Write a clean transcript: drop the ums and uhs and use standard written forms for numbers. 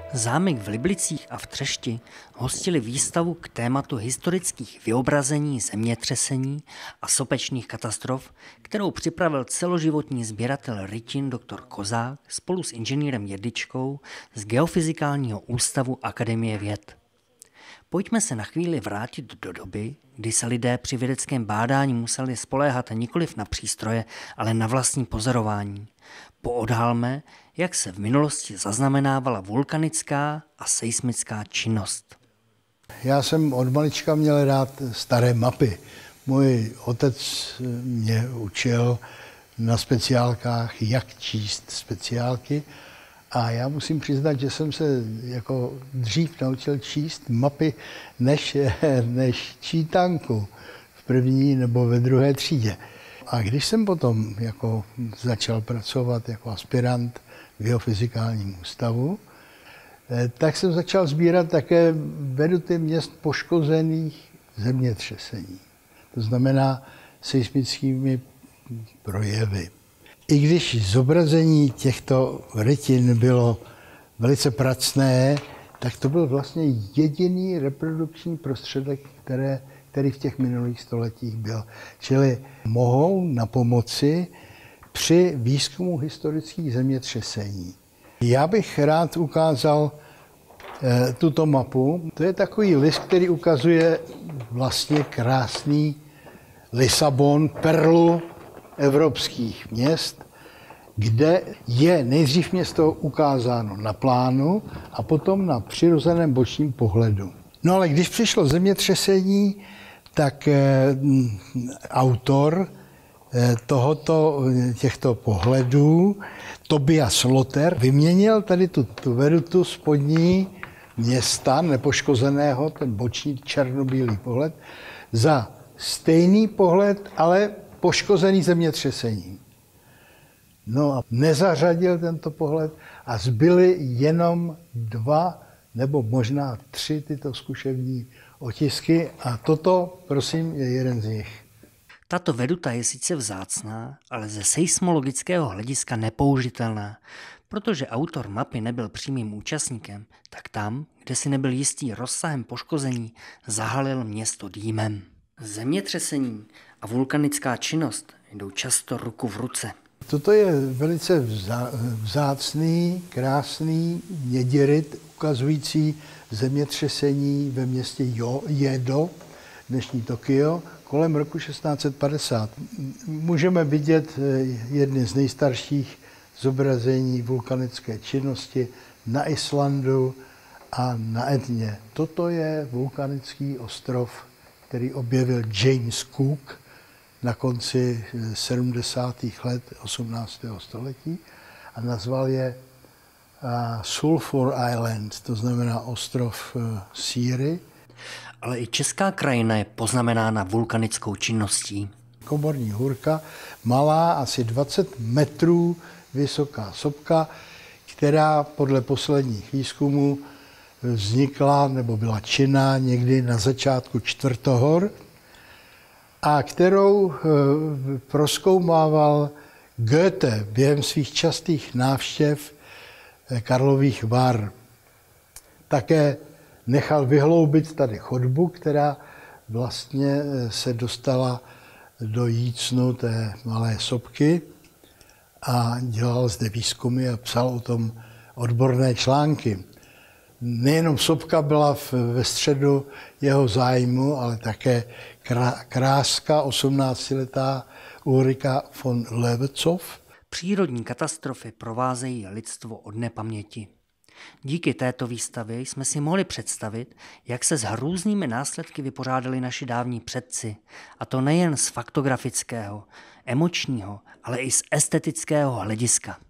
Zámek v Liblicích a v Třešti hostili výstavu k tématu historických vyobrazení zemětřesení a sopečných katastrof, kterou připravil celoživotní sběratel rytin dr. Kozák spolu s inženýrem Jedličkou z Geofyzikálního ústavu Akademie věd. Pojďme se na chvíli vrátit do doby, kdy se lidé při vědeckém bádání museli spoléhat nikoliv na přístroje, ale na vlastní pozorování. Poodhalme, jak se v minulosti zaznamenávala vulkanická a seismická činnost. Já jsem od malička měl rád staré mapy. Můj otec mě učil na speciálkách, jak číst speciálky. A já musím přiznat, že jsem se jako dřív naučil číst mapy než čítanku v první nebo ve druhé třídě. A když jsem potom jako začal pracovat jako aspirant v Geofyzikálním ústavu, tak jsem začal sbírat také veduty měst poškozených zemětřesení. To znamená seismickými projevy. I když zobrazení těchto rytin bylo velice pracné, tak to byl vlastně jediný reprodukční prostředek, který v těch minulých stoletích byl. Čili mohou napomoci při výzkumu historických zemětřesení. Já bych rád ukázal tuto mapu. To je takový list, který ukazuje vlastně krásný Lisabon, perlu evropských měst, kde je nejdřív město ukázáno na plánu a potom na přirozeném bočním pohledu. No ale když přišlo zemětřesení, tak autor těchto pohledů, Tobias Lotter, vyměnil tady tu vedutu spodní města nepoškozeného, ten boční černobílý pohled, za stejný pohled, ale poškozený zemětřesením. No a nezařadil tento pohled a zbyly jenom 2 nebo možná 3 tyto zkušební otisky a toto, prosím, je jeden z nich. Tato veduta je sice vzácná, ale ze seismologického hlediska nepoužitelná, protože autor mapy nebyl přímým účastníkem, tak tam, kde si nebyl jistý rozsahem poškození, zahalil město dýmem. Zemětřesení a vulkanická činnost jdou často ruku v ruce. Toto je velice vzácný, krásný mědiryt ukazující zemětřesení ve městě Jedo, dnešní Tokio, kolem roku 1650. Můžeme vidět jedny z nejstarších zobrazení vulkanické činnosti na Islandu a na Etně. Toto je vulkanický ostrov, který objevil James Cook na konci 70. let 18. století a nazval je Sulphur Island, to znamená ostrov síry. Ale i česká krajina je poznamenána vulkanickou činností. Komorní hůrka, malá, asi 20 metrů vysoká sopka, která podle posledních výzkumů vznikla nebo byla činná někdy na začátku Čtvrtohor a kterou prozkoumával Goethe během svých častých návštěv Karlových Var. Také nechal vyhloubit tady chodbu, která vlastně se dostala do jícnu té malé sopky a dělal zde výzkumy a psal o tom odborné články. Nejenom sopka byla ve středu jeho zájmu, ale také kráska 18letá Ulrika von Levetzow. Přírodní katastrofy provázejí lidstvo od nepaměti. Díky této výstavě jsme si mohli představit, jak se s hrůznými následky vypořádali naši dávní předci, a to nejen z faktografického, emočního, ale i z estetického hlediska.